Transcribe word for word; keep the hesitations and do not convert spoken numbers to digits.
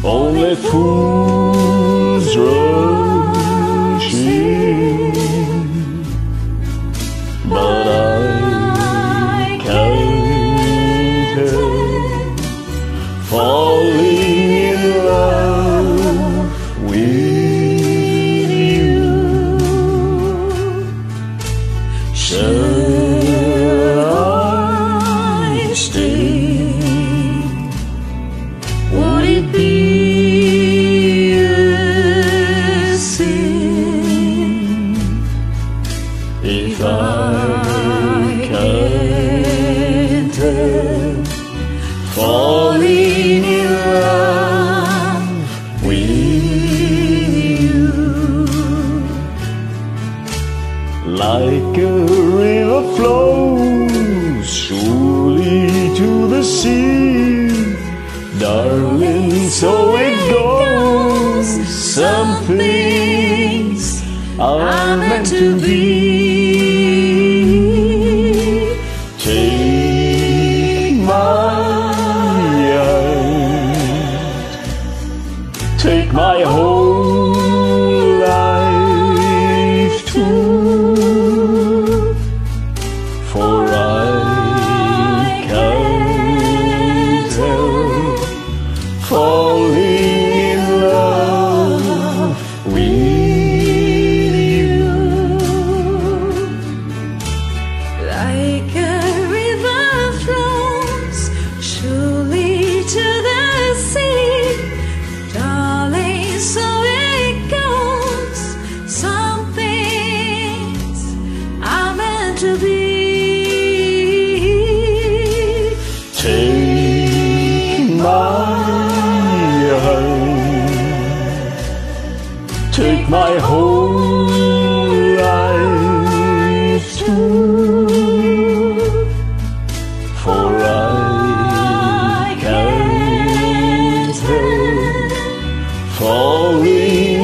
only fools rush in, but I can't help falling in love with you. Shall I stay? Would it be a sin if I can't help falling in love with you? Like a river flows surely to the sea, darling, so it goes. Some things are meant to be. Take my hand, take my whole life too, for I can't help falling in love with you. Like a river flows surely to the sea, darling, so it goes. Some things are meant to be. Take my take my whole life too, for I can't help falling